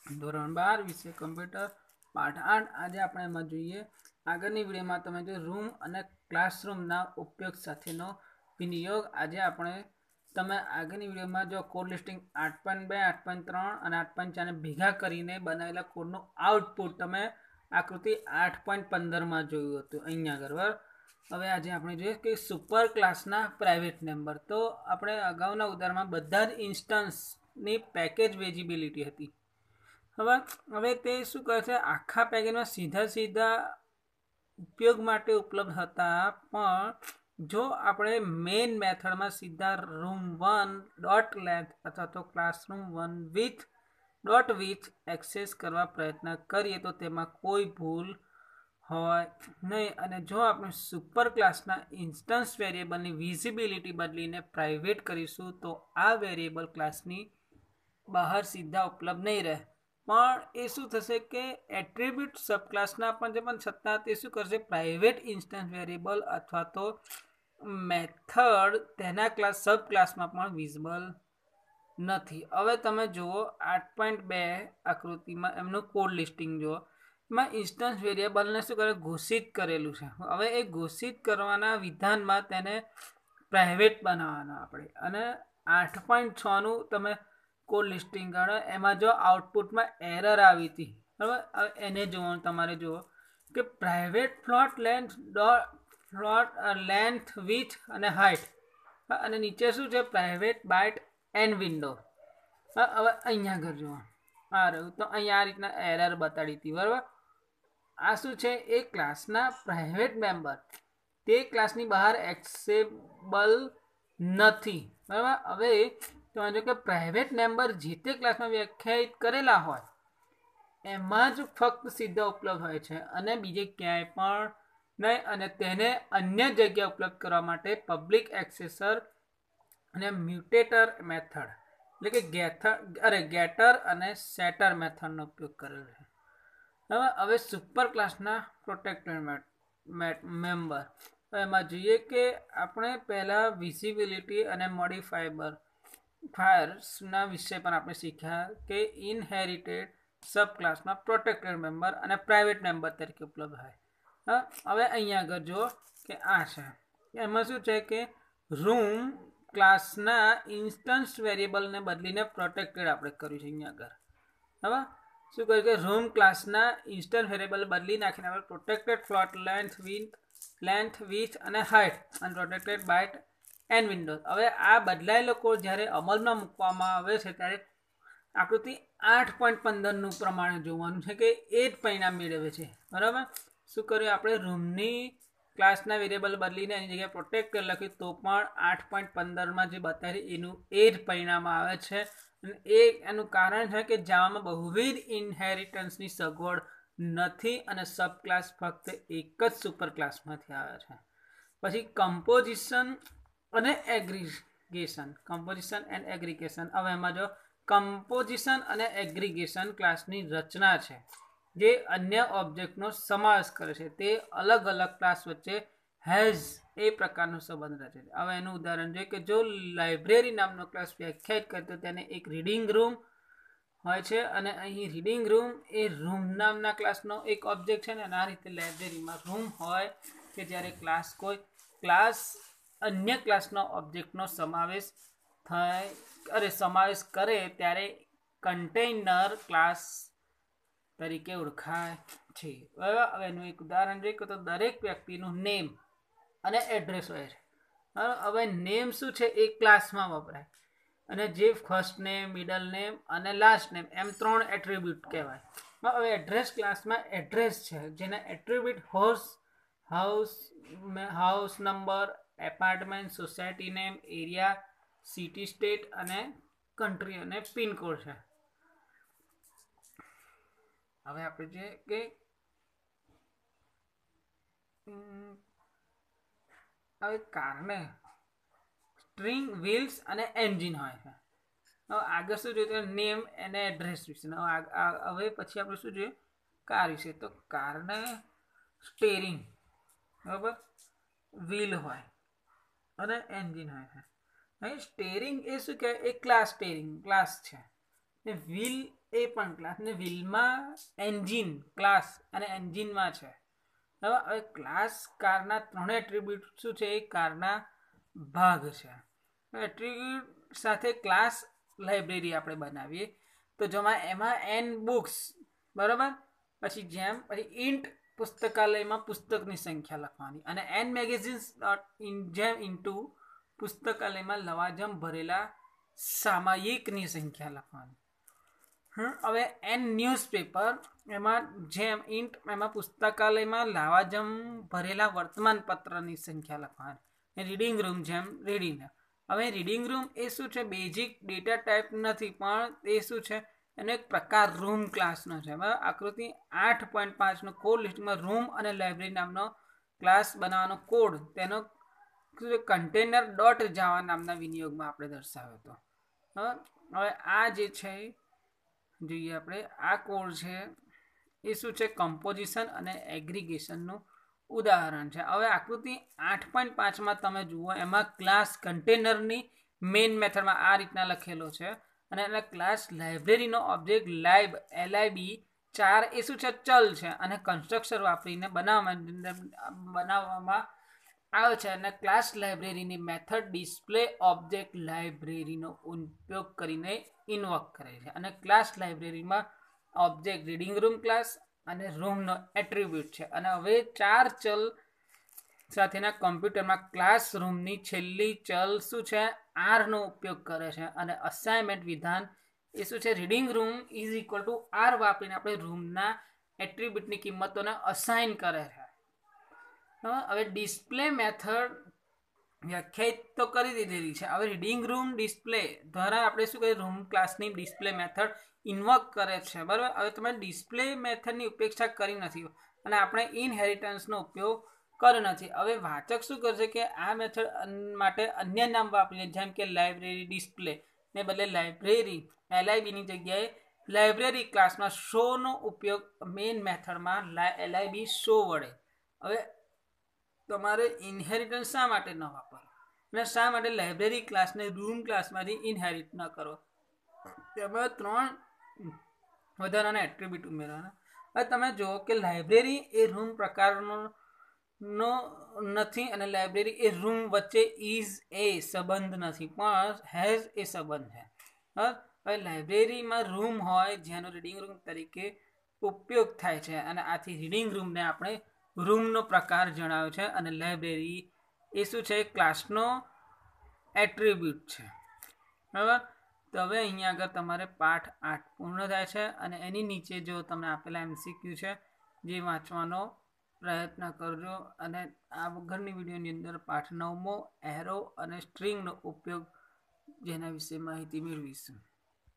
ધોરણ 12 વિષય કમ્પ્યુટર પાઠ 8 આજે આપણે એમાં જોઈએ આગળની વિડીયોમાં તમે જો રૂમ અને ક્લાસરૂમના ઉપયોગ સાથેનો વિનિયોગ આજે આપણે તમે આગળની વિડીયોમાં જો કોડ લિસ્ટિંગ 8.2 8.3 અને 8.4 ને ભેગા કરીને બનાવેલા કોડનું આઉટપુટ તમે આકૃતિ 8.15 જોયું હતું અહીંયા આગળ બરાબર. હવે આજે આપણે જોઈએ કે સુપર ક્લાસના પ્રાઇવેટ મેમ્બર. તો આપણે અગાઉના ઉદાહરણમાં બધા જ ઇન્સ્ટન્સની પેકેજ વેજીબિલિટી હતી. હવે તે શું કહે છે, આખા પેકેજમાં સીધા ઉપયોગ માટે ઉપલબ્ધ હતા, પણ જો આપણે મેઇન મેથડમાં સીધા room1 ડોટ લેન્થ અથવા તો classroom1 with dot with access કરવા પ્રયત્ન કરીએ તો તેમાં કોઈ ભૂલ હોય નહીં. અને જો આપણે સુપર ક્લાસના ઇન્સ્ટન્સ વેરિયેબલની વિઝિબિલિટી બદલીને પ્રાઇવેટ કરીશું તો આ વેરિયેબલ ક્લાસની બહાર સીધા ઉપલબ્ધ નહીં રહે, પણ એ શું થશે કે એટ્રીબ્યુટ સબક્લાસના પણ છે, પણ છતાં તે શું કરશે, પ્રાઇવેટ ઇન્સ્ટન્સ વેરિયેબલ અથવા તો મેથડ તેના ક્લાસ સબ ક્લાસમાં પણ વિઝિબલ નથી. હવે તમે જુઓ 8.2 આકૃતિમાં એમનું કોડ લિસ્ટિંગ જુઓ. એમાં ઇન્સ્ટન્સ વેરિયેબલને શું કરે, ઘોષિત કરેલું છે. હવે એ ઘોષિત કરવાના વિધાનમાં તેને પ્રાઇવેટ બનાવવાના આપણે. અને 8.6નું તમે કોડ લિસ્ટિંગ કરો, એમાં જો આઉટપુટમાં એરર આવી હતી બરાબર. એને જોવાનું તમારે જુઓ કે પ્રાઇવેટ ફ્લોટ લેન્થ વિથ અને હાઇટ, અને નીચે શું છે, પ્રાઇવેટ બાઇટ એન્ડ વિન્ડો. હવે અહીંયા આગળ જુઓ આ રહ્યું, તો અહીંયા આ રીતના એરર બતાડી હતી બરાબર. આ શું છે, એ ક્લાસના પ્રાઇવેટ મેમ્બર તે ક્લાસની બહાર એક્સેસેબલ નથી બરાબર. હવે તો જો કે પ્રાઇવેટ મેમ્બર જે તે ક્લાસમાં વ્યાખ્યાયિત કરેલા હોય એમાં જ ફક્ત સીધા ઉપલબ્ધ હોય છે અને બીજે ક્યાંય પણ નહીં. અને તેને અન્ય જગ્યા ઉપલબ્ધ કરવા માટે પબ્લિક એક્સેસર અને મ્યુટેટર મેથડ એટલે કે ગેટર અને સેટર મેથડનો ઉપયોગ કરેલો છે. હવે સુપર ક્લાસના પ્રોટેક્ટેડ મેમ્બર, એમાં જોઈએ કે આપણે પહેલાં વિઝિબિલિટી અને મોડિફાયેબલ ફાયર્સના વિષય પણ આપણે શીખ્યા કે ઇનહેરિટેડ સબ ક્લાસમાં પ્રોટેક્ટેડ મેમ્બર અને પ્રાઇવેટ મેમ્બર તરીકે ઉપલબ્ધ હોય. હવે અહીંયા આગળ જુઓ કે આ છે, એમાં શું છે કે રૂમ ક્લાસના ઇન્સ્ટન્સ વેરિયેબલને બદલીને પ્રોટેક્ટેડ આપણે કર્યું છે અહીંયા આગળ. હવે શું કર્યું કે રૂમ ક્લાસના ઇન્સ્ટન્સ વેરિયેબલ બદલી નાખીને આપણે પ્રોટેક્ટેડ ફ્લોટ લેન્થ વિથ અને હાઇટ અને પ્રોટેક્ટેડ બાઇટ એન્ડ વિન્ડો. હવે આ બદલાયેલો કોડ જ્યારે અમલમાં મૂકવામાં આવે છે ત્યારે આકૃતિ 8.15નું પ્રમાણે જોવાનું છે કે એ જ પરિણામ મેળવે છે બરાબર. શું કર્યું આપણે, રૂમની ક્લાસના વેરિયેબલ બદલીને એની જગ્યાએ પ્રોટેક્ટેડ લખ્યું તો પણ 8.15માં જે બતાવ્યું એનું એ જ પરિણામ આવે છે. અને એનું કારણ છે કે જાવામાં બહુવિધ ઇનહેરિટન્સની સગવડ નથી અને સબ ક્લાસ ફક્ત એક જ સુપર ક્લાસમાંથી આવે છે. પછી કમ્પોઝિશન અને એગ્રીગેશન. હવે એમાં જો કમ્પોઝિશન અને એગ્રીગેશન ક્લાસની રચના છે જે અન્ય ઓબ્જેક્ટનો સમાવેશ કરે છે. તે અલગ અલગ ક્લાસ વચ્ચે હેઝ એ પ્રકારનો સંબંધ રચે છે. હવે એનું ઉદાહરણ જોઈએ કે જો લાઇબ્રેરી નામનો ક્લાસ વ્યાખ્યાયિત કરે તો તેને એક રીડિંગ રૂમ હોય છે, અને અહીં રીડિંગ રૂમ એ રૂમ નામના ક્લાસનો એક ઓબ્જેક્ટ છે. ને આ રીતે લાઇબ્રેરીમાં રૂમ હોય કે જ્યારે કોઈ ક્લાસ અન્ય ક્લાસનો ઓબ્જેક્ટનો સમાવેશ કરે ત્યારે કન્ટેનર ક્લાસ તરીકે ઓળખાય છે. હવે એનું એક ઉદાહરણ જોઈએ કે તો દરેક વ્યક્તિનું નેમ અને એડ્રેસ હોય છે. હવે નેમ શું છે, એ ક્લાસમાં વપરાય, અને જે ફર્સ્ટ નેમ, મિડલ નેમ અને લાસ્ટ નેમ એમ 3 એટ્રીબ્યુટ કહેવાય. હવે એડ્રેસ ક્લાસમાં એડ્રેસ છે જેના attribute house number, apartment, society name, area, city, state અને કન્ટ્રી અને પિનકોડ છે. હવે આપણે જોઈએ કે હવે કારણે સ્ટ્રિંગ, વ્હીલ્સ અને એન્જિન હોય છે. હવે આગળ શું જોઈએ, નેમ અને એડ્રેસ વિશે. હવે પછી આપણે શું જોઈએ, કાર વિશે. તો કારને સ્ટેરિંગ બરાબર, વ્હીલ હોય અને એન્જિન હોય છે. અહીં સ્ટેરિંગ એ શું કહેવાય, એ ક્લાસ છે. વ્હીલ એ પણ ક્લાસ ને વિલમાં એન્જિન ક્લાસ અને એન્જિનમાં છે. હવે ક્લાસ કારના ત્રણે એટ્રીબ્યુટ શું છે? એ કારના ભાગ છે. એટ્રીબ્યુટ સાથે ક્લાસ લાઇબ્રેરી આપણે બનાવીએ તો એમાં એન બુક્સ, બરાબર, પછી ઇન્ટ પુસ્તકાલયમાં પુસ્તકની સંખ્યા લખવાની, અને એન મેગેઝિન્સ જેમ ઇન્ટુ પુસ્તકાલયમાં લવાજમ ભરેલા સામાયિકની સંખ્યા લખવાની. હવે એન ન્યૂઝપેપર એમાં જેમ ઇન્ટ એમાં પુસ્તકાલયમાં લવાજમ ભરેલા વર્તમાન પત્રની સંખ્યા લખવાની. રીડિંગ રૂમ જેમ રીડિંગ. હવે રીડિંગ રૂમ એ શું છે? બેઝિક ડેટા ટાઈપ નથી, પણ એ શું છે? એનો એક પ્રકાર રૂમ ક્લાસનો છે. બરાબર. આકૃતિ 8.5 કોડ લિસ્ટમાં રૂમ અને લાઇબ્રેરી નામનો ક્લાસ બનાવવાનો કોડ તેનો કન્ટેનર ડોટ જાવા નામના વિનિયોગમાં આપણે દર્શાવ્યો હતો. હવે આ જે છે જોઈએ આપણે, આ કોડ છે એ શું છે? કમ્પોઝિશન અને એગ્રીગેશનનું ઉદાહરણ છે. હવે આકૃતિ 8.5માં તમે જુઓ, એમાં ક્લાસ કન્ટેનરની મેઇન મેથડમાં આ રીતના લખેલો છે, અને એના ક્લાસ લાઇબ્રેરીનો ઓબ્જેક્ટ લાઇબ LIB 4 એ શું છે? ચલ છે, અને કન્સ્ટ્રક્ટર વાપરીને બનાવવામાં આવે છે. અને ક્લાસ લાઇબ્રેરીની મેથડ ડિસ્પ્લે ઓબ્જેક્ટ લાઇબ્રેરીનો ઉપયોગ કરીને ઇન્વોક કરે છે. અને ક્લાસ લાઇબ્રેરીમાં ઓબ્જેક્ટ રીડિંગ રૂમ ક્લાસ અને રૂમનો એટ્રીબ્યુટ છે. અને હવે 4 ચલ સાથેના કોમ્પ્યુટરમાં ક્લાસરૂમની છેલ્લી ચલ શું છે? R નો ઉપયોગ કરે છે. અને અસાઇનમેન્ટ વિધાન એ શું છે? Reading room is equal to R વાપરીને આપણે રૂમના એટ્રીબ્યુટની કિંમતોને અસાઇન કરે છે. હવે ડિસ્પ્લે મેથડ વ્યાખ્યાયિત તો કરી દીધેલી છે. હવે રીડિંગ રૂમ ડિસ્પ્લે દ્વારા આપણે શું કરીએ? રૂમ ક્લાસની ડિસ્પ્લે મેથડ ઇન્વોક કરે છે. બરાબર. હવે તમે ડિસ્પ્લે મેથડની ઉપેક્ષા કરી નથી, અને આપણે ઇનહેરિટન્સનો ઉપયોગ કર્યો નથી. હવે વાચક શું કરશે કે આ મેથડ માટે અન્ય નામ વાપરીને, જેમ કે લાઇબ્રેરી ડિસ્પ્લે ને બદલે લાઇબ્રેરી LIB ની જગ્યાએ લાઇબ્રેરી ક્લાસમાં શોનો ઉપયોગ મેઇન મેથડમાં LIB શો વડે. હવે તમારે ઇનહેરિટન્સ શા માટે ન વાપરો, અને શા માટે લાઇબ્રેરી ક્લાસને રૂમ ક્લાસમાંથી ઇનહેરિટ ન કરો? તેમાં 3 વધારાના એટ્રીબ્યુટ ઉમેરવાના. હવે તમે જુઓ કે લાઇબ્રેરી એ રૂમ પ્રકારનો નથી, અને લાઇબ્રેરી એ રૂમ વચ્ચે ઇઝ એ સંબંધ નથી, પણ હેઝ એ સંબંધ છે. હવે લાઇબ્રેરીમાં રૂમ હોય જેનો રીડિંગ રૂમ તરીકે ઉપયોગ થાય છે, અને આથી રીડિંગ રૂમને આપણે રૂમનો પ્રકાર જણાવ્યો છે, અને લાઇબ્રેરી એ શું છે? ક્લાસનો એટ્રીબ્યુટ છે. બરાબર. તો હવે અહીંયા આગળ તમારે પાઠ 8 પૂર્ણ થાય છે, અને એની નીચે જો તમને આપેલા MCQ છે જે વાંચવાનો પ્રયત્ન કરજો. અને આ વગરની વિડીયોની અંદર પાઠ 9મો એરો અને સ્ટ્રિંગનો ઉપયોગ જેના વિશે માહિતી મેળવીશું.